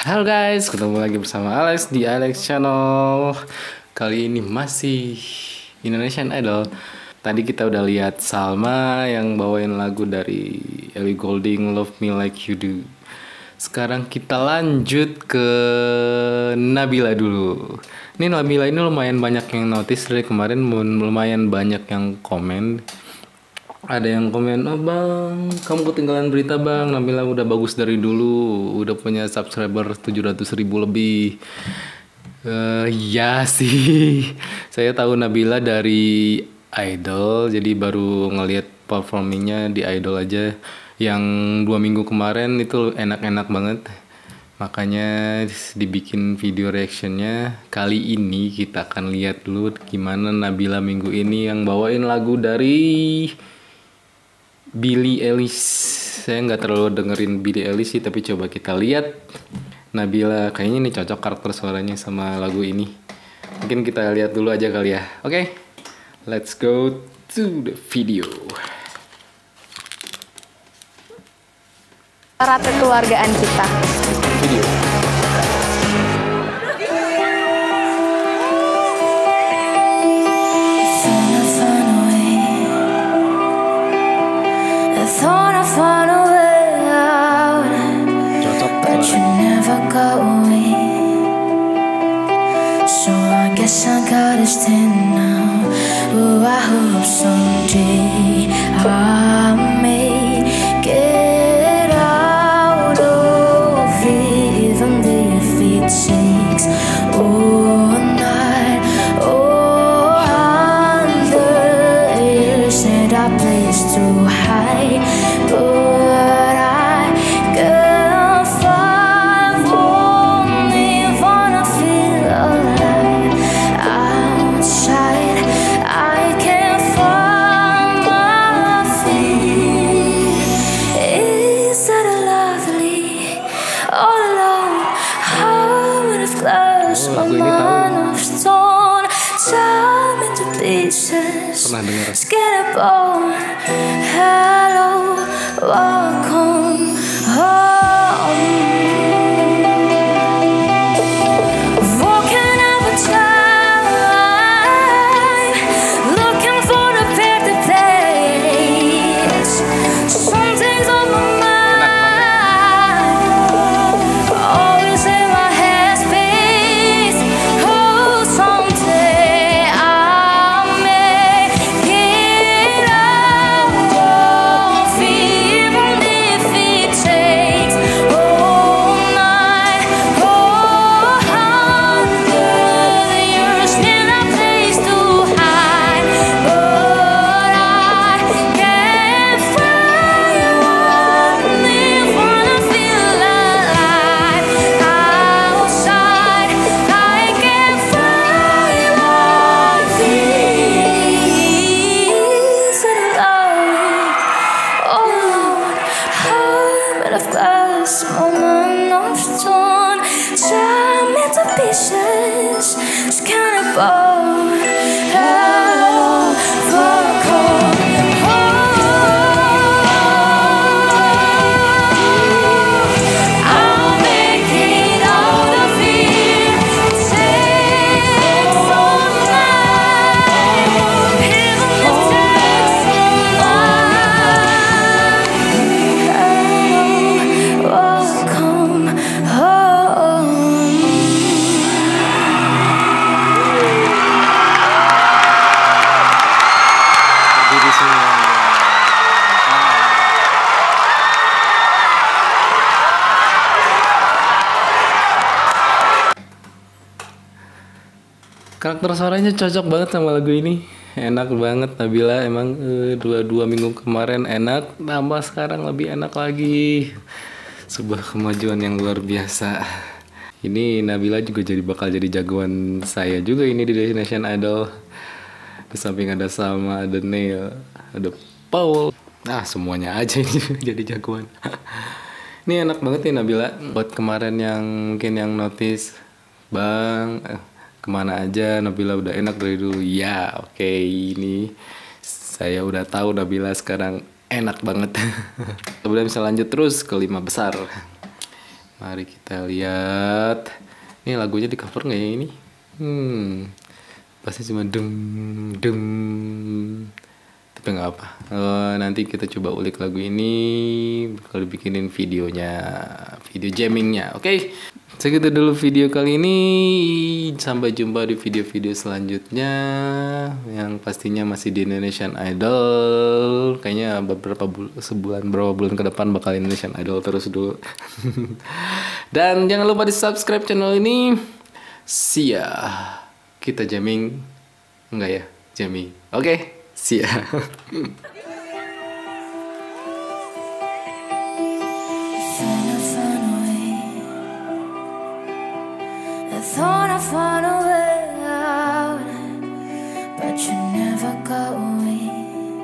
Halo guys, ketemu lagi bersama Alex di Alex Channel. Kali ini masih Indonesian Idol. Tadi kita udah lihat Salma yang bawain lagu dari Ellie Goulding, Love Me Like You Do. Sekarang kita lanjut ke Nabila dulu. Ini Nabila ini lumayan banyak yang notice dari kemarin, lumayan banyak yang komen. Ada yang komen, oh bang, kamu ketinggalan berita bang, Nabila udah bagus dari dulu, udah punya subscriber 700.000 lebih. Ya sih, saya tahu Nabila dari Idol, jadi baru ngelihat performingnya di Idol aja. Yang 2 minggu kemarin itu enak-enak banget, makanya dibikin video reactionnya. Kali ini kita akan lihat dulu gimana Nabila minggu ini yang bawain lagu dari Billie Eilish. Saya nggak terlalu dengerin Billie Eilish sih, tapi coba kita lihat Nabila. Kayaknya ini cocok karakter suaranya sama lagu ini. Mungkin kita lihat dulu aja kali ya. Oke, let's go to the video. Erat kekeluargaan kita. Video. Cocok Guess I got this thing now. Oh, I hope someday I may get out of it, even if it takes all night. Oh, 100 years that I placed to hide, but I can't find only wanna feel alive. Outside, I can't find my feet. Is that a lovely, all alone, heart of glass, my lagu ini tahu. mind of stone, time into pieces, Pernah dengar? skin and bone. Hello, welcome home. Walking up a time, looking for the perfect place. Something's on my mind, always in my headspace. Oh, someday I'll make it out of here, even if it takes all night, oh, 100 years in a place to hide, but I can't find only wanna feel alive. Outside, I can't find my peace and love. Oh Lord, heart of glass, moment of stone, time into pieces, skin and bone. Hello, welcome home. I'll make it out of here. Takes all night, even if it takes all night. Hello, welcome home. Berdiri semua. Karakter suaranya cocok banget sama lagu ini. Enak banget Nabila emang. Dua minggu kemarin enak, tambah sekarang lebih enak lagi. Sebuah kemajuan yang luar biasa. Ini Nabila juga bakal jadi jagoan saya juga ini di Indonesian Idol. Di samping ada Salma, ada Neil, ada Paul. Nah semuanya aja ini jadi jagoan. Ini enak banget nih Nabila. Buat kemarin yang mungkin yang notice, bang, kemana aja Nabila udah enak dari dulu. Ya oke, ini saya udah tahu Nabila sekarang enak banget. Udah bisa lanjut terus ke 5 besar. Mari kita lihat. Ini lagunya di cover nggak ya ini? Pasti cuma dum dum. Tapi nggak apa. Nanti kita coba ulik lagu ini. Bakal dibikinin videonya, video jammingnya. Oke. Segitu dulu video kali ini. Sampai jumpa di video-video selanjutnya. Yang pastinya masih di Indonesian Idol. Kayaknya berapa bulan ke depan bakal Indonesian Idol terus dulu. Dan jangan lupa di subscribe channel ini. See ya. Kita jamming. Enggak ya? Jamming. Oke. See ya. Thought I'd find a way out, but you never got away.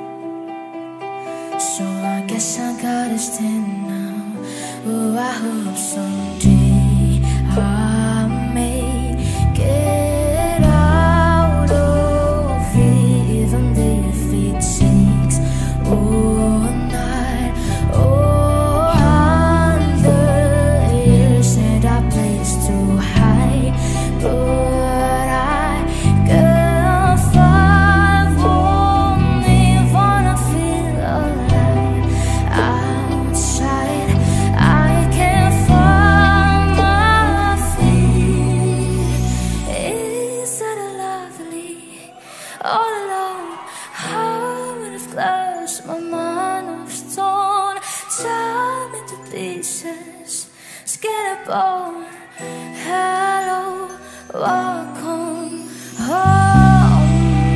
So I guess I gotta stand now. Oh, I hope someday I may get out of it, even if it takes all night. Oh, 100 years and I place to hide. But I can't find only wanna feel alive outside. I can't find my feet. Isn't it lovely? All alone, heart of glass, my mind of stone. Time into pieces, skin and bone. Hello. Welcome home.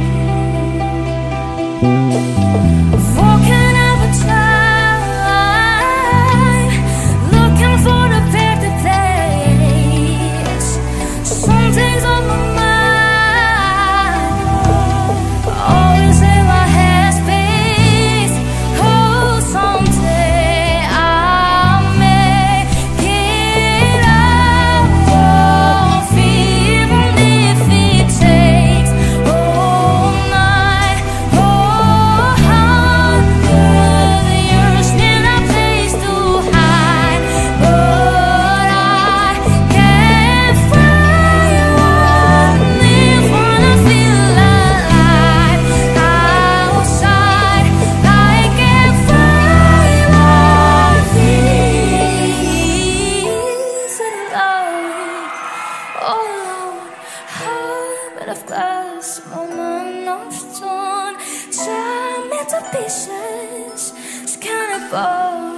Walking over time, looking for the perfect place. Something's on my mind, always in my headspace. Oh, someday I'll make it out. Of glass, moment of stone. Time into pieces, skin and bone.